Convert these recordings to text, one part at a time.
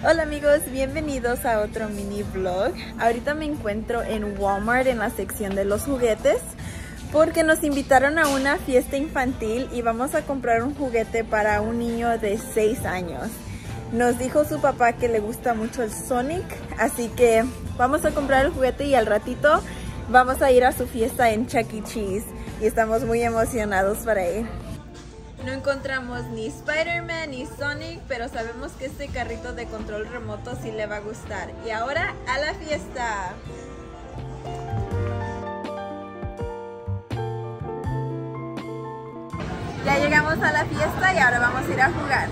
Hola amigos, bienvenidos a otro mini vlog. Ahorita me encuentro en Walmart en la sección de los juguetes porque nos invitaron a una fiesta infantil y vamos a comprar un juguete para un niño de 6 años. Nos dijo su papá que le gusta mucho el Sonic, así que vamos a comprar el juguete y al ratito vamos a ir a su fiesta en Chuck E. Cheese y estamos muy emocionados para ir. No encontramos ni Spider-Man ni Sonic, pero sabemos que este carrito de control remoto sí le va a gustar. Y ahora a la fiesta. Ya llegamos a la fiesta y ahora vamos a ir a jugar.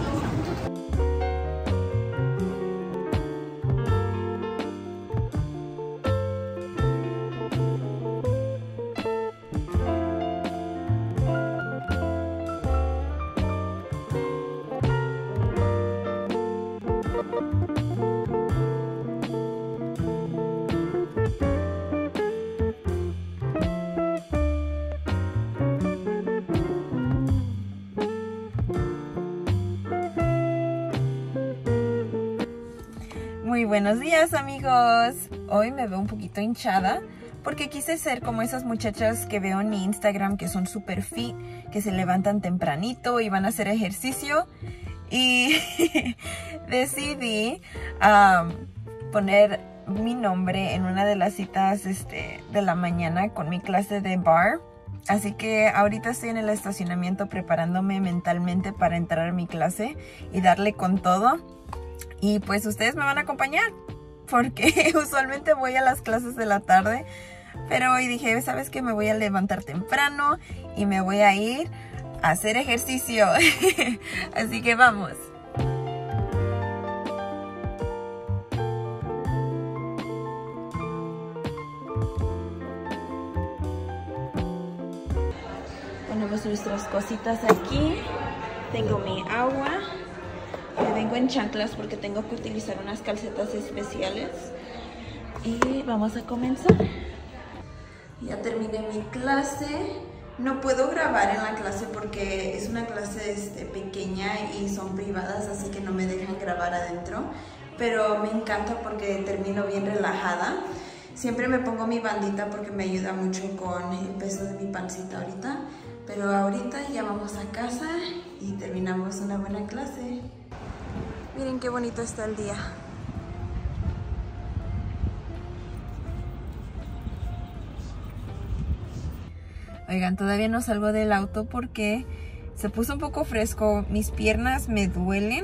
Muy buenos días amigos, hoy me veo un poquito hinchada porque quise ser como esas muchachas que veo en mi Instagram que son super fit, que se levantan tempranito y van a hacer ejercicio y decidí poner mi nombre en una de las citas de la mañana con mi clase de bar. Así que ahorita estoy en el estacionamiento preparándome mentalmente para entrar a mi clase y darle con todo. Y pues ustedes me van a acompañar porque usualmente voy a las clases de la tarde, pero hoy dije, ¿sabes qué? Me voy a levantar temprano y me voy a ir a hacer ejercicio. Así que vamos. Ponemos nuestras cositas aquí. Tengo mi agua. Me vengo en chanclas porque tengo que utilizar unas calcetas especiales. Y vamos a comenzar. Ya terminé mi clase. No puedo grabar en la clase porque es una clase pequeña y son privadas, así que no me dejan grabar adentro. Pero me encanta porque termino bien relajada. Siempre me pongo mi bandita porque me ayuda mucho con el peso de mi pancita ahorita. Pero ahorita ya vamos a casa y terminamos una buena clase. Miren qué bonito está el día. Oigan, todavía no salgo del auto porque se puso un poco fresco. Mis piernas me duelen.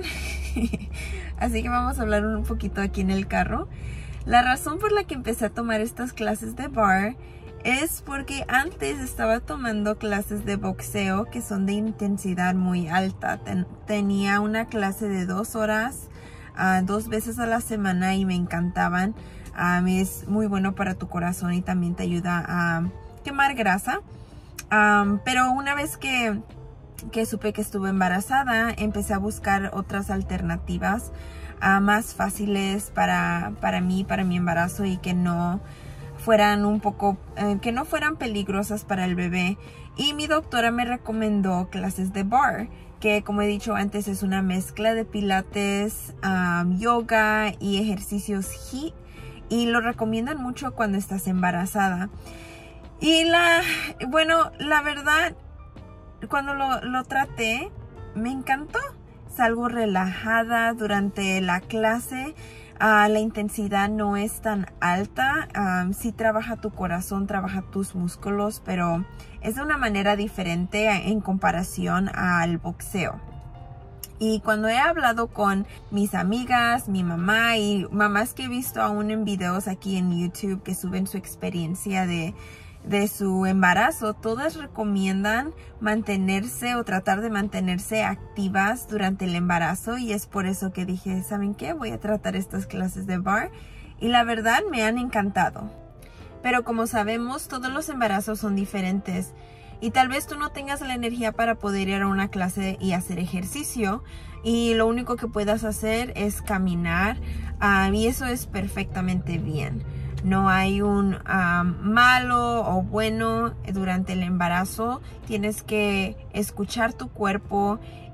Así que vamos a hablar un poquito aquí en el carro. La razón por la que empecé a tomar estas clases de bar es porque antes estaba tomando clases de boxeo que son de intensidad muy alta. Tenía una clase de 2 horas, 2 veces a la semana y me encantaban. Es muy bueno para tu corazón y también te ayuda a quemar grasa. Pero una vez que supe que estuve embarazada, empecé a buscar otras alternativas más fáciles para mí, para mi embarazo y que no fueran que no fueran peligrosas para el bebé. Y mi doctora me recomendó clases de bar, que como he dicho antes es una mezcla de pilates, yoga y ejercicios HIIT, y lo recomiendan mucho cuando estás embarazada. Y la verdad, cuando lo traté, me encantó. Salgo relajada durante la clase. La intensidad no es tan alta. Sí trabaja tu corazón, trabaja tus músculos, pero es de una manera diferente en comparación al boxeo. Y cuando he hablado con mis amigas, mi mamá y mamás que he visto aún en videos aquí en YouTube que suben su experiencia de su embarazo, todas recomiendan mantenerse o tratar de mantenerse activas durante el embarazo, y es por eso que dije, ¿saben qué? Voy a tratar estas clases de bar y la verdad me han encantado. Pero como sabemos, todos los embarazos son diferentes y tal vez tú no tengas la energía para poder ir a una clase y hacer ejercicio y lo único que puedas hacer es caminar, y eso es perfectamente bien. No hay un malo o bueno durante el embarazo. Tienes que escuchar tu cuerpo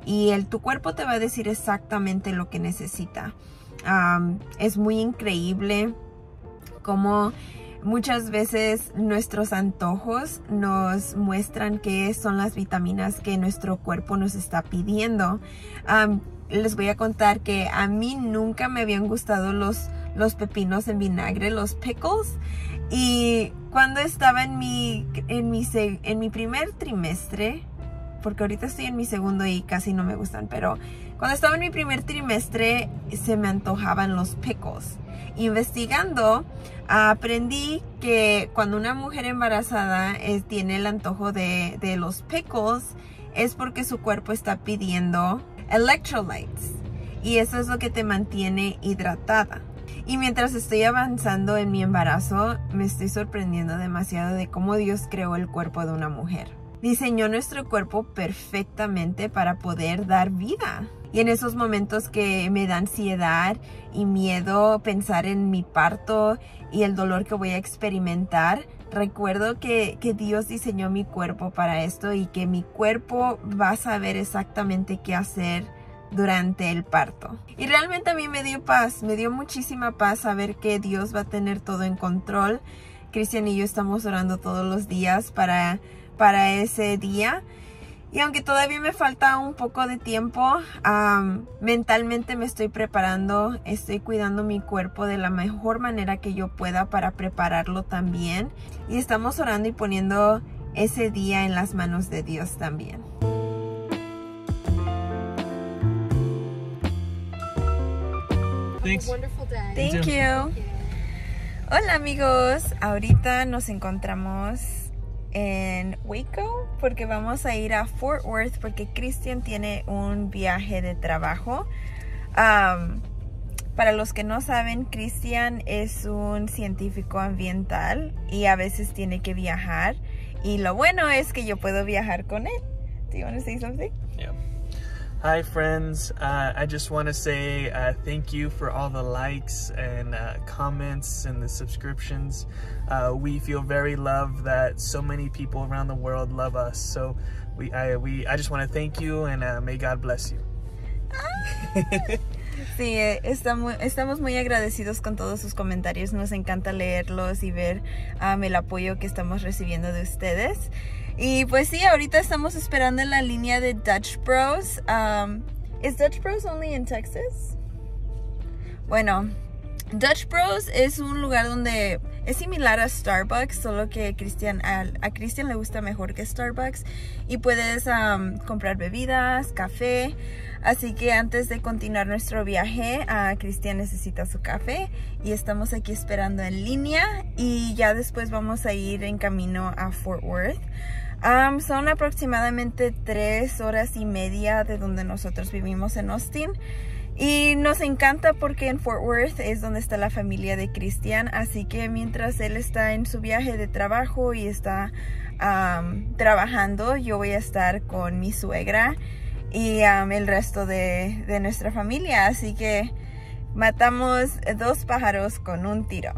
y tu cuerpo te va a decir exactamente lo que necesita. Es muy increíble cómo muchas veces nuestros antojos nos muestran qué son las vitaminas que nuestro cuerpo nos está pidiendo. Les voy a contar que a mí nunca me habían gustado los pepinos en vinagre, los pickles. Y cuando estaba en mi primer trimestre, porque ahorita estoy en mi segundo y casi no me gustan, pero cuando estaba en mi primer trimestre se me antojaban los pickles. Investigando, aprendí que cuando una mujer embarazada tiene el antojo de los pickles, es porque su cuerpo está pidiendo electrolytes. Y eso es lo que te mantiene hidratada. Y mientras estoy avanzando en mi embarazo, me estoy sorprendiendo demasiado de cómo Dios creó el cuerpo de una mujer. Diseñó nuestro cuerpo perfectamente para poder dar vida. Y en esos momentos que me da ansiedad y miedo pensar en mi parto y el dolor que voy a experimentar, recuerdo que Dios diseñó mi cuerpo para esto y que mi cuerpo va a saber exactamente qué hacer durante el parto. Y realmente a mí me dio paz, me dio muchísima paz saber que Dios va a tener todo en control. Cristian y yo estamos orando todos los días para ese día. Y aunque todavía me falta un poco de tiempo, mentalmente me estoy preparando, estoy cuidando mi cuerpo de la mejor manera que yo pueda para prepararlo también. Y estamos orando y poniendo ese día en las manos de Dios también. Thanks. Wonderful day. Thank you. Hola amigos, ahorita nos encontramos en Waco porque vamos a ir a Fort Worth porque Cristian tiene un viaje de trabajo. Para los que no saben, Cristian es un científico ambiental y a veces tiene que viajar, y lo bueno es que yo puedo viajar con él. Do you want to say something? Yeah. Hi friends, I just want to say thank you for all the likes and comments and the subscriptions. We feel very loved that so many people around the world love us. So I just want to thank you and may God bless you. Sí, estamos muy agradecidos con todos sus comentarios. Nos encanta leerlos y ver el apoyo que estamos recibiendo de ustedes. Y pues sí, ahorita estamos esperando en la línea de Dutch Bros. ¿Es Dutch Bros only in Texas? Bueno, Dutch Bros es un lugar donde es similar a Starbucks, solo que a Cristian le gusta mejor que Starbucks. Y puedes comprar bebidas, café. Así que antes de continuar nuestro viaje, Cristian necesita su café. Y estamos aquí esperando en línea. Y ya después vamos a ir en camino a Fort Worth. Son aproximadamente 3 horas y media de donde nosotros vivimos en Austin. Y nos encanta porque en Fort Worth es donde está la familia de Cristian. Así que mientras él está en su viaje de trabajo y está trabajando, yo voy a estar con mi suegra y el resto de nuestra familia. Así que matamos 2 pájaros con un tiro.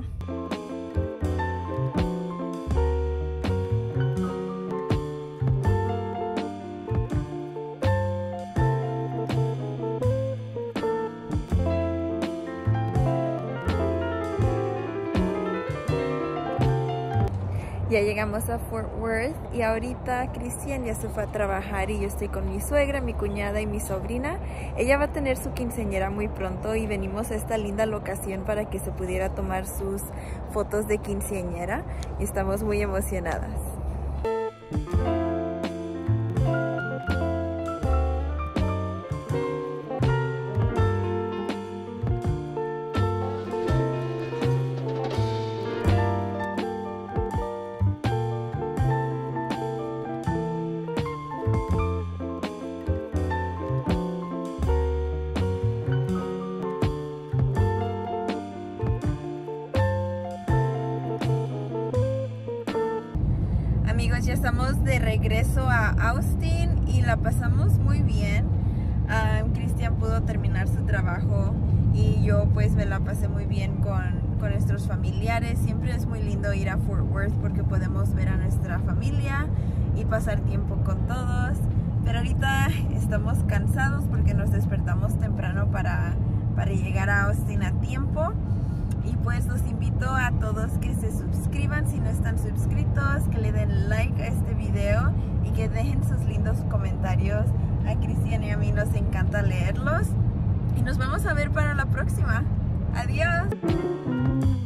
Ya llegamos a Fort Worth y ahorita Cristian ya se fue a trabajar y yo estoy con mi suegra, mi cuñada y mi sobrina. Ella va a tener su quinceañera muy pronto y venimos a esta linda locación para que se pudiera tomar sus fotos de quinceañera y estamos muy emocionadas. Amigos, ya estamos de regreso a Austin y la pasamos muy bien. Cristian pudo terminar su trabajo y yo pues me la pasé muy bien con nuestros familiares. Siempre es muy lindo ir a Fort Worth porque podemos ver a nuestra familia y pasar tiempo con todos. Pero ahorita estamos cansados porque nos despertamos temprano para llegar a Austin a tiempo. Y pues los invito a todos que se suscriban si no están suscritos, que le den like a este video y que dejen sus lindos comentarios. A Cristian y a mí nos encanta leerlos. Y nos vamos a ver para la próxima. Adiós.